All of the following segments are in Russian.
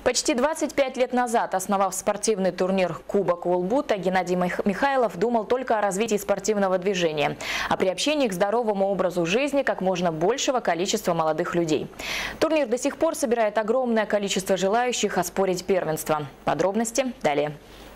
Почти 25 лет назад, основав спортивный турнир «Кубок Улбута», Геннадий Михайлов думал только о развитии спортивного движения, о приобщении к здоровому образу жизни как можно большего количества молодых людей. Турнир до сих пор собирает огромное количество желающих оспорить первенство. Подробности далее.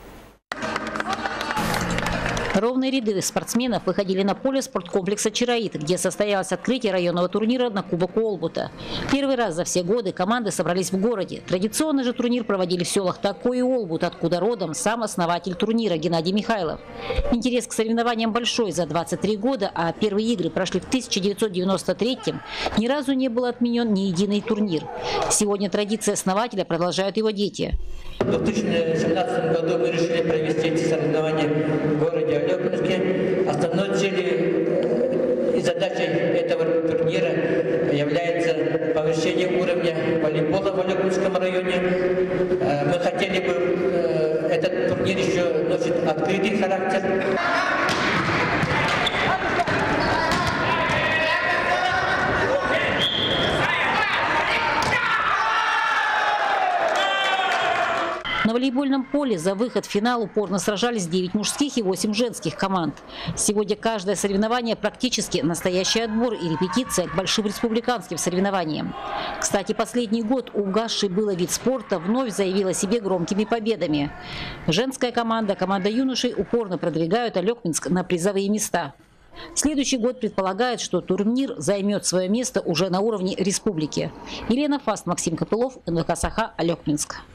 Ровные ряды спортсменов выходили на поле спорткомплекса «Чароит», где состоялось открытие районного турнира на Кубок Улбута. Первый раз за все годы команды собрались в городе. Традиционный же турнир проводили в селах Тако и Улбут, откуда родом сам основатель турнира Геннадий Михайлов. Интерес к соревнованиям большой за 23 года, а первые игры прошли в 1993-м. Ни разу не был отменен ни единый турнир. Сегодня традиции основателя продолжают его дети. В 2017 году мы решили провести эти соревнования в городе Алекминске. Основной целью и задачей этого турнира является повышение уровня волейбола в Алекминском районе. Мы хотели бы, этот турнир еще носит открытый характер. На волейбольном поле за выход в финал упорно сражались 9 мужских и 8 женских команд. Сегодня каждое соревнование практически настоящий отбор и репетиция к большим республиканским соревнованиям. Кстати, последний год угасший было вид спорта вновь заявил о себе громкими победами. Женская команда, команда юношей упорно продвигают Алекминск на призовые места. Следующий год предполагает, что турнир займет свое место уже на уровне республики. Елена Фаст, Максим Копылов, НВК Саха, Алекминск.